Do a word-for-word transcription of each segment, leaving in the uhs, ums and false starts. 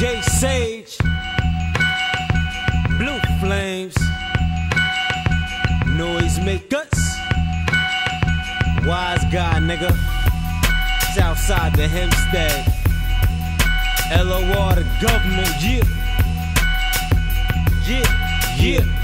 J Sage, Blue Flames, Noisemakers, Wise Guy, nigga. Southside the Hempstead, L O R the government, yeah, yeah,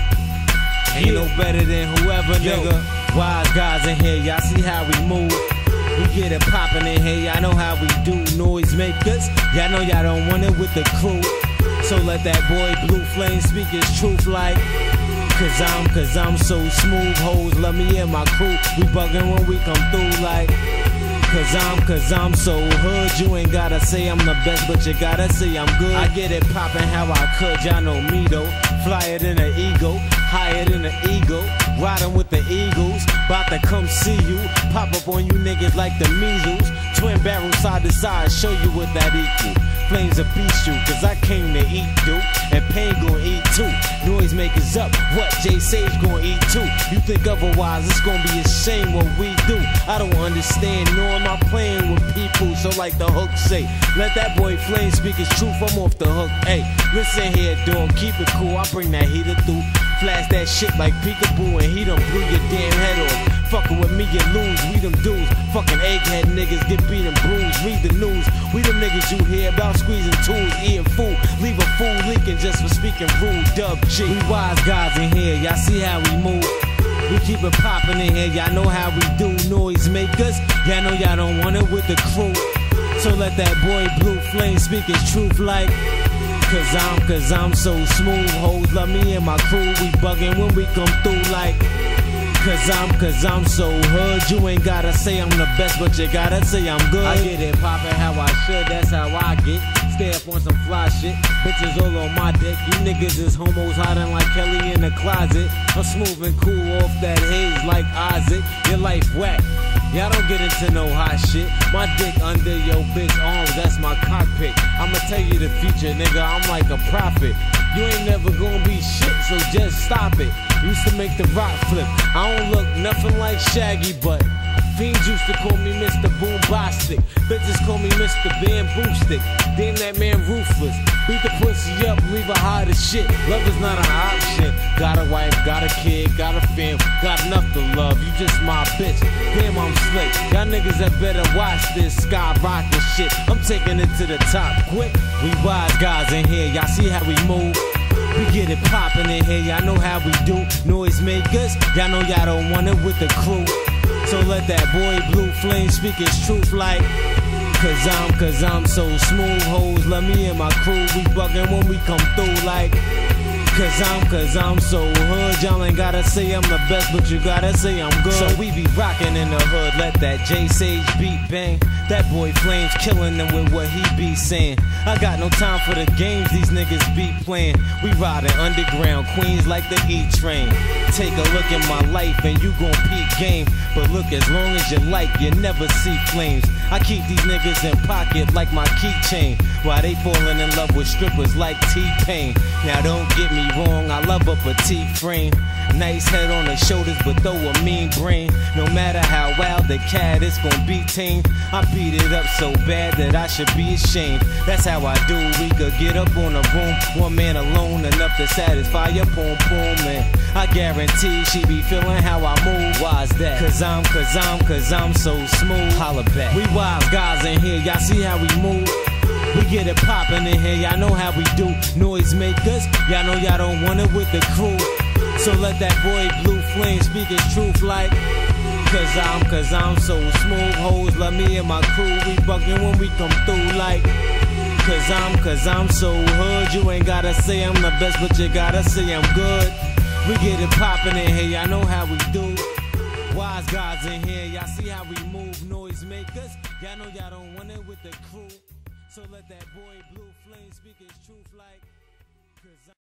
yeah. Ain't no better than whoever, nigga. Wise guys in here, y'all see how we move. We get it poppin' in here, y'all know how we do. Noisemakers, y'all know y'all don't want it with the crew. So let that boy Blue Flame speak his truth like. Cause I'm, cause I'm so smooth, hoes love me and my crew. We buggin' when we come through like. Cause I'm, cause I'm so hood. You ain't gotta say I'm the best, but you gotta say I'm good. I get it poppin' how I could, y'all know me though. Flyer than an ego, higher than an ego. Riding with the Eagles, bout to come see you. Pop up on you niggas like the measles. Twin barrel side to side, show you what that equal. Flames will beast you, cause I came to eat, dude. And Pain gon' eat too. Noisemakers up, what? J Sage gon' eat too. You think otherwise, it's gon' be a shame what we do. I don't understand, nor am I playing with people. So like the hook say, let that boy Flame speak his truth, I'm off the hook. Hey, listen here, dog, keep it cool, I bring that heater through. Flash that shit like peekaboo and he done blew your damn head off. Fucking with me you lose, we them dudes. Fucking egghead niggas get beat and bruised. Read the news, we them niggas you hear about squeezing tools, eating food. Leave a fool leaking just for speaking rude. Dub G, we wise guys in here, y'all see how we move. We keep it poppin' in here, y'all know how we do. Noisemakers, y'all know y'all don't want it with the crew. So let that boy Blue Flame speak his truth like. Cause I'm, cause I'm so smooth, hoes love me and my crew. We buggin' when we come through like. Cause I'm, cause I'm so hood. You ain't gotta say I'm the best, but you gotta say I'm good. I get it poppin' how I should, that's how I get. Stay up on some fly shit, bitches all on my dick. You niggas is homos hiding like Kelly in the closet. I'm smooth and cool off that haze like Isaac. Your life whack, y'all don't get into no hot shit. My dick under your bitch arms, that's my cockpit. I'ma tell you the future, nigga, I'm like a prophet. You ain't never gonna be shit, so just stop it. Used to make the rock flip. I don't look nothing like Shaggy, but fiends used to call me Mister Boombastic. Bitches call me Mister Bamboo Stick. Damn that man ruthless. Beat the pussy up, leave her hard as shit. Love is not an option. Got a wife, got a kid, got a fam, got enough to love. You just my bitch. Damn, I'm slick. Y'all niggas that better watch this skyrockin' shit. I'm taking it to the top quick. We wise guys in here, y'all see how we move. We get it poppin' in here, y'all know how we do. Noisemakers, y'all know y'all don't want it with the crew. So let that boy Blue Flame speak his truth like. Cause I'm, cause I'm so smooth, hoes love me and my crew. We buggin' when we come through like. Cause I'm, cause I'm so hood. Y'all ain't gotta say I'm the best, but you gotta say I'm good. So we be rockin' in the hood, let that J Sage beat bang. That boy Flames killin' them with what he be saying. I got no time for the games these niggas be playin'. We riding underground Queens like the E train. Take a look at my life and you gon' peep game. But look, as long as you like, you never see flames. I keep these niggas in pocket like my keychain, while they fallin' in love with strippers like T-Pain. Now don't get me wrong, I love a petite frame. Nice head on the shoulders, but throw a mean brain. No matter how wild the cat, it's gon' be tamed. I beat it up so bad that I should be ashamed. That's how I do, we could get up on a room. One man alone, enough to satisfy your poom poom, man. I guarantee she be feeling how I move. Why's that? Cause I'm, cause I'm, cause I'm so smooth. Holla back. We wise guys in here, y'all see how we move. We get it poppin' in here, y'all know how we do. Noisemakers, y'all know y'all don't want it with the crew. So let that boy Blue Flame speak his truth like. Cause I'm, cause I'm so smooth, hoes love me and my crew. We buggin' when we come through like. Cause I'm, cause I'm so hood. You ain't gotta say I'm the best, but you gotta say I'm good. We get it poppin' in here, y'all know how we do. Wise guys in here, y'all see how we move. Noisemakers, y'all know y'all don't want it with the crew. So let that boy Blue Flame speak his truth like. Cause